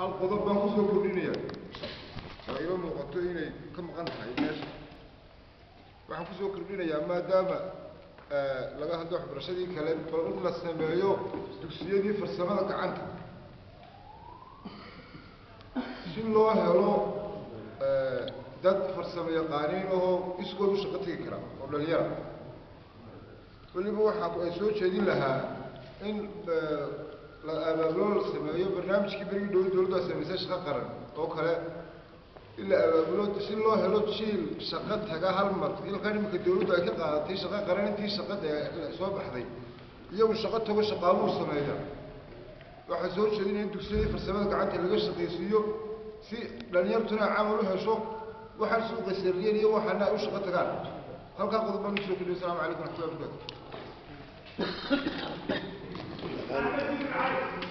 hal qodob baan ku soo kordhinaya oo ila muuqato inay ka maqan tahay meesha waxaan ku soo kordhinayaa maadaama laga hadlo waxbarashadii kale bal in la sameeyo dugsiyadii farsamada gacanta si loo helo dad farsamo yaqaaniin oo iskood u shaqo tegi kara oo dhalinyara weliba waxaa ay soo jeedin lahaa in la abaabulo la sameeyo barnaamijkii berigi dowladda samaysay shaqo qaran oo kale in la abaabulo si loo helo jiil shaqo taga hal mar ilkan imika dowladdu ay ka qaadatay shaqo qaran intii shaqada soo baxday iyagu shaqo tago shaqaabuur sameeya waxaa soo jeedin in dugsiyadii farsamada gacanta laga shaqaysiiyo si dhalinyartuna camal u hesho waxaan suuqa sarriyeen iyo waxaana u shaqo tagaan halkaa qodob baan usoo kordhiyo asalaamu calaykum waraxmatullahi wabarakatu